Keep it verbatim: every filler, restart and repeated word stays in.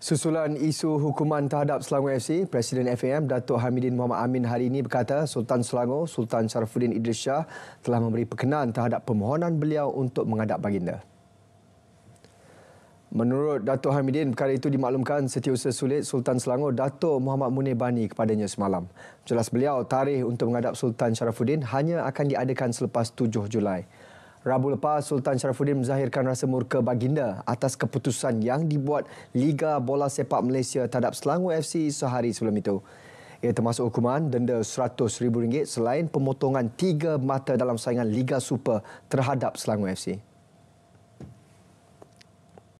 Susulan isu hukuman terhadap Selangor F C, Presiden F A M Datuk Hamidin Mohamad Amin hari ini berkata Sultan Selangor, Sultan Sharafuddin Idris Shah telah memberi perkenaan terhadap permohonan beliau untuk menghadap baginda. Menurut Datuk Hamidin, perkara itu dimaklumkan Setiausaha Sulit Sultan Selangor Datuk Muhammad Munir Bani kepadanya semalam. Jelas beliau, tarikh untuk menghadap Sultan Sharafuddin hanya akan diadakan selepas tujuh Julai. Rabu lepas, Sultan Sharafuddin menzahirkan rasa murka baginda atas keputusan yang dibuat Liga Bola Sepak Malaysia terhadap Selangor F C sehari sebelum itu. Ia termasuk hukuman denda seratus ribu ringgit selain pemotongan tiga mata dalam saingan Liga Super terhadap Selangor F C.